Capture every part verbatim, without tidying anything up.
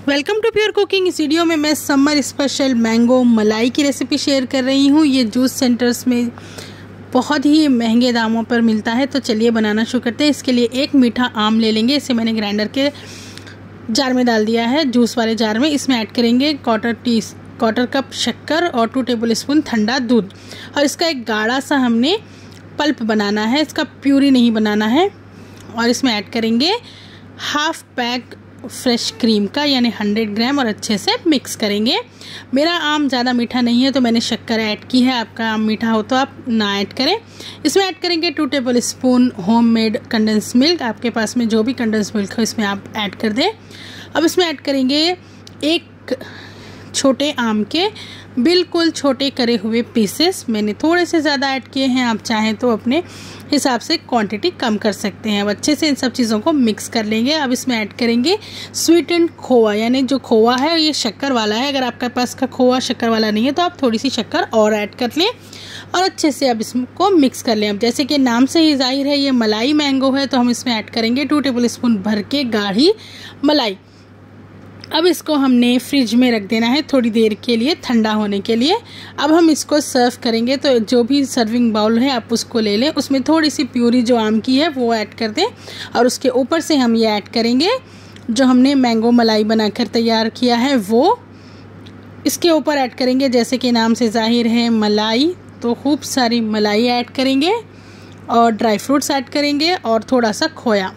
Welcome to pure cooking. इस video में मैं समर स्पेशल मैंगो मलाई की रेसिपी शेयर कर रही हूँ। ये जूस सेंटर्स में बहुत ही महंगे दामों पर मिलता है। तो चलिए बनाना शुरू करते हैं। इसके लिए एक मीठा आम ले लेंगे। इसे मैंने ग्राइंडर के जार में डाल दिया है, जूस वाले जार में। इसमें ऐड करेंगे क्वार्टर टी क्वार्टर कप शक्कर और टू टेबल स्पून ठंडा दूध। और इसका एक गाढ़ा सा हमने पल्प बनाना है, इसका प्यूरी नहीं बनाना है। और इसमें ऐड करेंगे हाफ पैक फ्रेश क्रीम का, यानी हंड्रेड ग्राम, और अच्छे से मिक्स करेंगे। मेरा आम ज़्यादा मीठा नहीं है तो मैंने शक्कर ऐड की है। आपका आम मीठा हो तो आप ना ऐड करें। इसमें ऐड करेंगे two tablespoon homemade condense milk. आपके पास में जो भी कंडेंस मिल्क हो इसमें आप ऐड कर दें। अब इसमें ऐड करेंगे एक छोटे आम के बिल्कुल छोटे करे हुए पीसेस। मैंने थोड़े से ज़्यादा ऐड किए हैं, आप चाहें तो अपने हिसाब से क्वांटिटी कम कर सकते हैं। अब अच्छे से इन सब चीज़ों को मिक्स कर लेंगे। अब इसमें ऐड करेंगे स्वीटेंड खोवा, यानी जो खोवा है ये शक्कर वाला है। अगर आपके पास का खोवा शक्कर वाला नहीं है तो आप थोड़ी सी शक्कर और ऐड कर लें और अच्छे से अब इसको मिक्स कर लें। अब जैसे कि नाम से ही जाहिर है ये मलाई मैंगो है, तो हम इसमें ऐड करेंगे टू टेबल स्पून भर के गाढ़ी मलाई। अब इसको हमने फ्रिज में रख देना है थोड़ी देर के लिए, ठंडा होने के लिए। अब हम इसको सर्व करेंगे। तो जो भी सर्विंग बाउल है आप उसको ले लें, उसमें थोड़ी सी प्यूरी जो आम की है वो ऐड कर दें और उसके ऊपर से हम ये ऐड करेंगे जो हमने मैंगो मलाई बनाकर तैयार किया है वो इसके ऊपर ऐड करेंगे। जैसे कि नाम से जाहिर है मलाई, तो खूब सारी मलाई ऐड करेंगे और ड्राई फ्रूट्स ऐड करेंगे और थोड़ा सा खोया।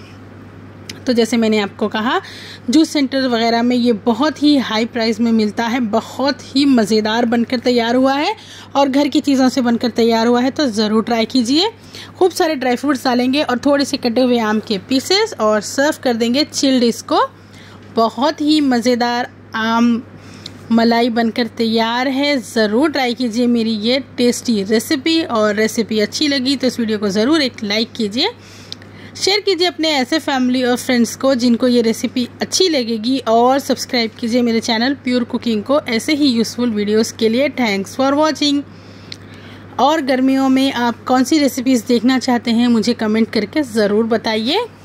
तो जैसे मैंने आपको कहा जूस सेंटर वगैरह में ये बहुत ही हाई प्राइस में मिलता है। बहुत ही मज़ेदार बनकर तैयार हुआ है और घर की चीज़ों से बनकर तैयार हुआ है, तो ज़रूर ट्राई कीजिए। खूब सारे ड्राई फ्रूट्स डालेंगे और थोड़े से कटे हुए आम के पीसेस और सर्व कर देंगे चिल्ड इसको। बहुत ही मज़ेदार आम मलाई बनकर तैयार है। ज़रूर ट्राई कीजिए मेरी ये टेस्टी रेसिपी। और रेसिपी अच्छी लगी तो इस वीडियो को ज़रूर एक लाइक कीजिए, शेयर कीजिए अपने ऐसे फैमिली और फ्रेंड्स को जिनको ये रेसिपी अच्छी लगेगी, और सब्सक्राइब कीजिए मेरे चैनल प्योर कुकिंग को ऐसे ही यूज़फुल वीडियोस के लिए। Thanks for watching. और गर्मियों में आप कौन सी रेसिपीज़ देखना चाहते हैं मुझे कमेंट करके ज़रूर बताइए।